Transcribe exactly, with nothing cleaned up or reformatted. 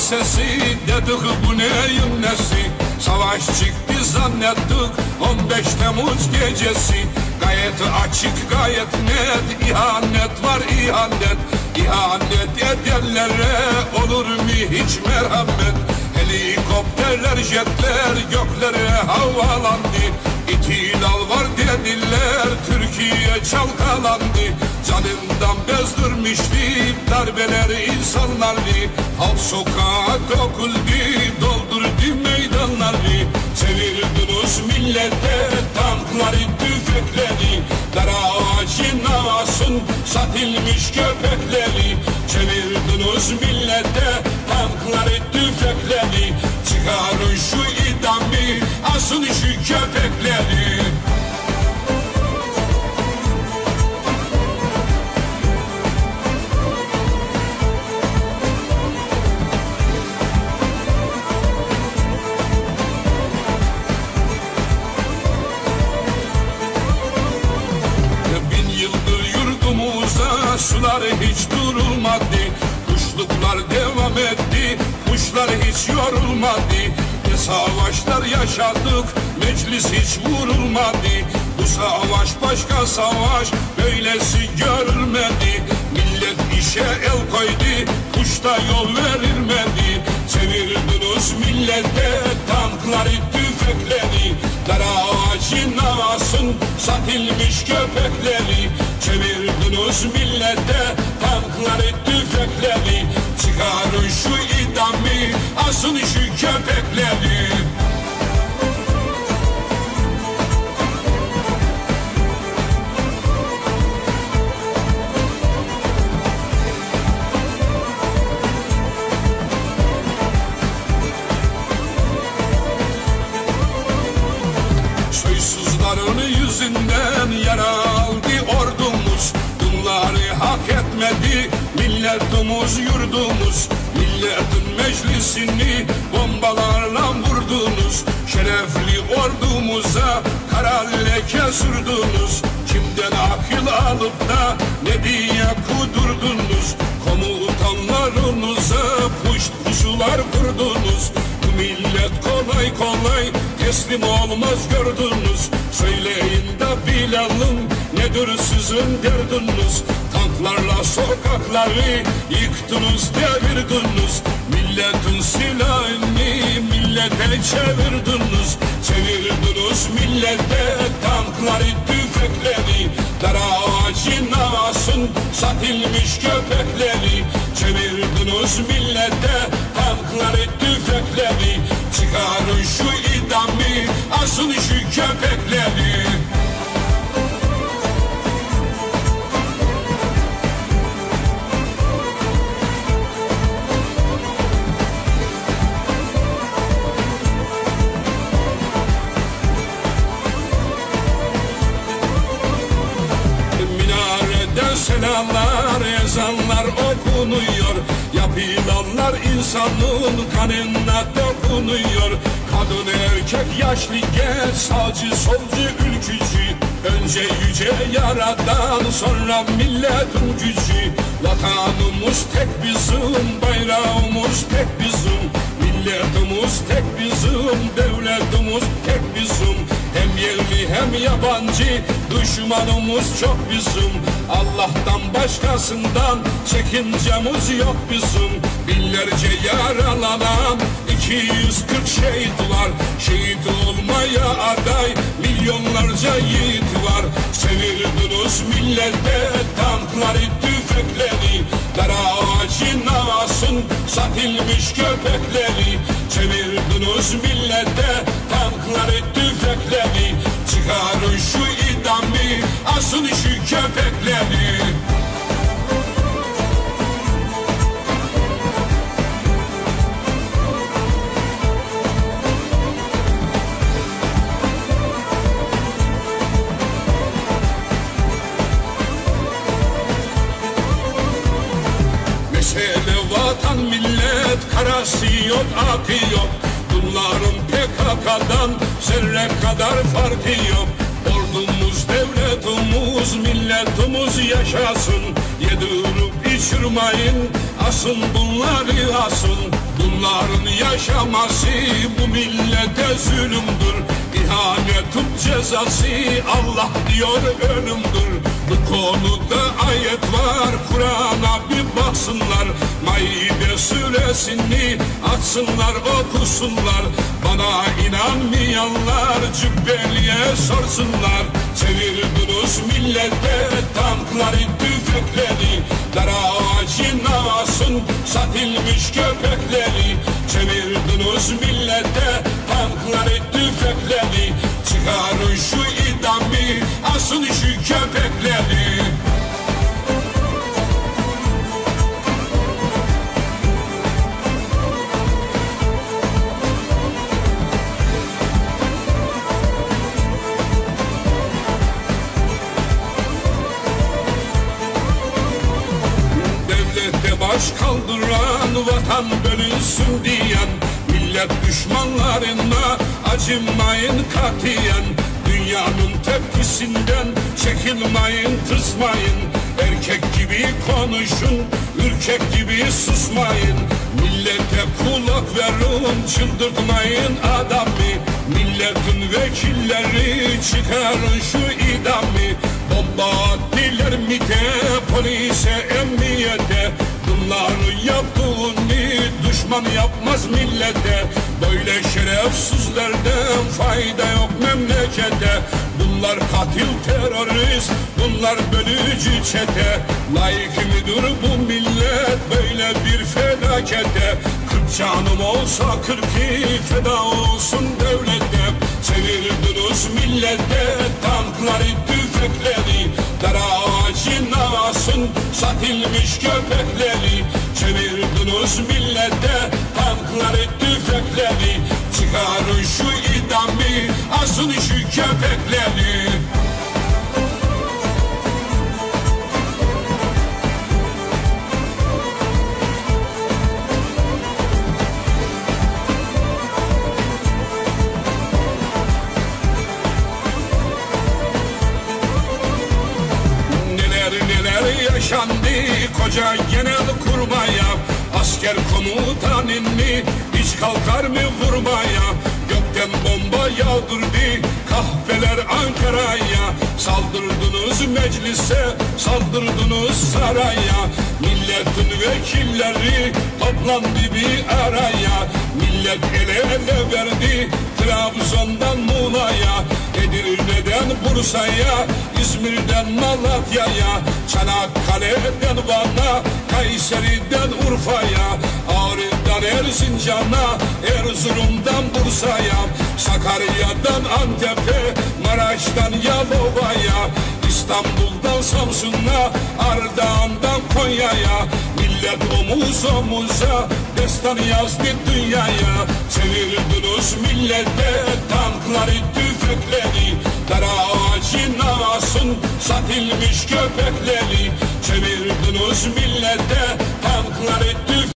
sesi, dedik bu neyin nesi? Savaş çıktı zannettik on beş Temmuz gecesi. Gayet açık, gayet net, ihanet var ihanet. İhanet edenlere olur mu hiç merhamet? Helikopterler, jetler göklere havalandı. İtilal var dediler, Türkiye çalkalandı. Canından bezdirmişti darbeler insanları. Halk sokağa döküldü, doldurdu meydanları. Çevirdiniz millete tankları, tüfekleri. Dar ağacın ağasın satılmış köpekleri. Çevirdiniz millete tankları, tüfekleri. Çıkarın şu idamı, asın şu köpekleri. Sular hiç durulmadı, kuşluklar devam etti, kuşlar hiç yorulmadı. Ne savaşlar yaşadık, meclis hiç vurulmadı. Bu savaş başka savaş, böylesi görülmedi. Millet işe el koydu, kuşta yol verilmedi. Çevirdiniz millete tankları, tüfekleri. Dar ağacın ağasın satılmış köpekleri. Çevirdiniz millete tankları, tüfekleri. Çıkarın şu idamı, asın şu köpekleri. Soysuzların yüzünden yara aldı ordumuz. Bunları hak etmedi milletimiz, yurdumuz. Milletin meclisini bombalarla vurdunuz. Şerefli ordumuza kara leke sürdünüz. Kimden akıl alıp da ne diye kudurdunuz? Komutanlarınıza puşt pusular kurdunuz. Bu millet kolay kolay teslim olmaz gördünüz. Söyleyin de bilelim nedir sizin derdiniz? Tanklarla sokakları yıktınız, devirdiniz. Milletin silahını millete çevirdiniz. Çevirdiniz millete tankları, tüfekleri. Dar ağacın ağasın satılmış köpekleri. Çevirdiniz millete tankları, tüfekleri. Çıkarın şu idamı, asın şu köpekleri. Selamlar, ezanlar okunuyor. Yapılanlar insanın kanına dokunuyor. Kadın, erkek, yaşlı, genç, sağcı, solcu, ülkücü. Önce yüce yaradan, sonra milletin gücü. Vatanımız tek bizim, bayrağımız tek bizim. Milletimiz tek bizim, devletimiz tek bizim. Hem yerli hem yabancı, düşmanımız çok bizim. Allah'tan başkasından çekincemiz yok bizim. Binlerce yaralanan iki yüz kırk şehit var. Şehit olmaya aday milyonlarca yiğit var. Çevirdiniz millete tankları, tüfekleri. Dar ağacın ağasın satılmış köpekleri. Çevirdiniz millete tankları, tüfekleri. Çıkarın şu idamı, asın şu köpekleri. Mesele vatan millet, karası yok, akı yok. Bunların P K K'dan zerre kadar farkı yok. Ordumuz, devletimiz, milletimiz yaşasın. Yedirip içirmeyin asın bunları asın. Bunların yaşaması bu millete zulümdür. İhanetin cezası Allah diyor ölümdür. Bu konuda ayet var, Kur'an'a bir baksınlar. Maide suresini açsınlar, okusunlar. Bana inanmayanlar Cübbeli'ye sorsunlar. Çevirdiniz millete tankları, tüfekleri. Dar ağacın ağasın satılmış köpekleri. Çevirdiniz millete tankları, tüfekleri. Çıkarın şu idamı, asın şu köpekleri. Devlette baş kaldıran, vatan bölünsün diyen, millet düşmanlarına acımayın katiyen. Dünyanın tepkisinden çekilmeyin, tısmayın. Erkek gibi konuşun, ürkek gibi susmayın. Millete kulak verin, çıldırtmayın adamı. Milletin vekilleri çıkarın şu idamı. Bomba attılar MİT'e, polise, emniyete. Bunların yaptığını düşman yapmaz millete. Böyle şerefsizlerden fayda yok memlekete. Bunlar katil terörist, bunlar bölücü çete. Layık mıdır bu millet böyle bir felakete? Kırk canım olsa kırkı feda olsun devlete. Çevirdiniz millete tankları, tüfekleri. Dar ağacın ağasın satılmış köpekleri. Çevirdiniz millete tankları, tüfekleri. Çıkarın şu idamı, asın şu köpekleri. Yaşandı koca genelkurmaya, asker komutanını hiç kalkar mı vurmaya? Gökten bomba yağdırdı kahpeler Ankara'ya. Saldırdınız meclise, saldırdınız saraya. Milletin vekilleri toplandı bir araya. Millet ele ele verdi Trabzon'dan Muğla'ya. Edirne'den Bursa'ya, İzmir'den Malatya'ya. Çanakkale'den Van'a, Kayseri'den Urfa'ya. Ağrı'dan Erzincan'a, Erzurum'dan Bursa'ya. Sakarya'dan Antep'e, Maraş'tan Yalova'ya. İstanbul'dan Samsun'a, Ardahan'dan Konya'ya. Millet omuz omuza destan yazdı dünyaya. Çevirdiniz millete tankları, tüfekleri. Dar ağacın ağasın satılmış köpekleri. Çevirdiniz millete tankları, tüfekleri.